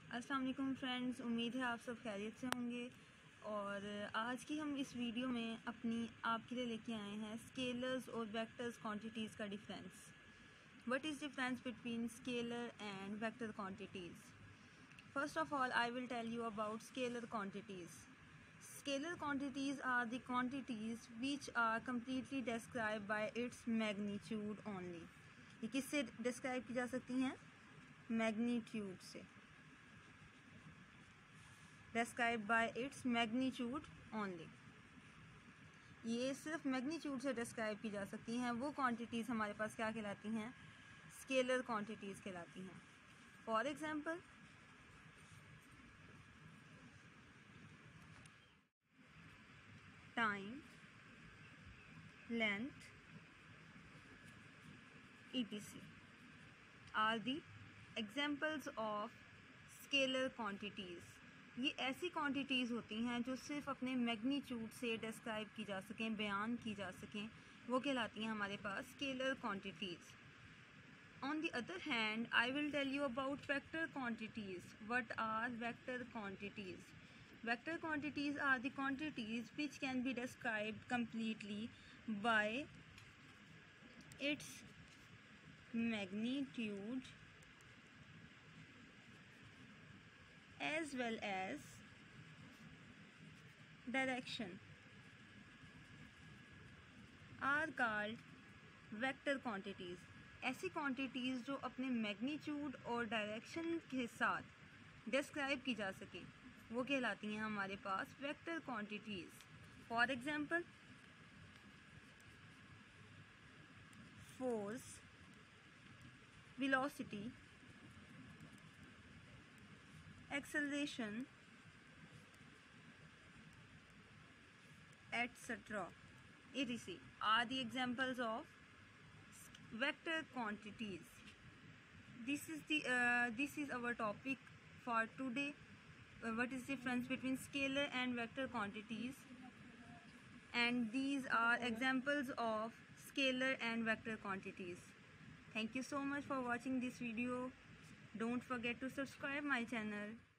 अस्सलाम वालेकुम फ्रेंड्स, उम्मीद है आप सब खैरियत से होंगे। और आज की हम इस वीडियो में आपके लिए लेके आए हैं स्केलर्स और वेक्टर्स क्वांटिटीज़ का difference. What is difference between scalar and vector quantities? First of all I will tell you about scalar quantities. Scalar quantities are the quantities which are completely described by its magnitude only. ये किससे describe की जा सकती हैं? Magnitude से। Describe by its magnitude only. ये सिर्फ magnitude से डिस्क्राइब की जा सकती हैं। वो क्वांटिटीज़ हमारे पास क्या कहलाती हैं? स्केलर क्वांटिटीज़ कहलाती हैं। For example, time, length, etc. are the examples of scalar quantities. ये ऐसी क्वांटिटीज़ होती हैं जो सिर्फ अपने मैग्नीट्यूड से डिस्क्राइब की जा सकें, बयान की जा सकें, वो कहलाती हैं हमारे पास scalar quantities. On the other hand, I will tell you about vector quantities. What are vector quantities? Vector quantities are the quantities which can be described completely by its magnitude as well as direction are called vector quantities. ऐसी quantities जो अपने magnitude और direction के साथ describe की जा सके वो कहलाती हैं हमारे पास vector quantities. For example, force, velocity, acceleration, etc. are the examples of vector quantities. This is our topic for today. What is the difference between scalar and vector quantities? And these are examples of scalar and vector quantities. Thank you so much for watching this video. Don't forget to subscribe my channel.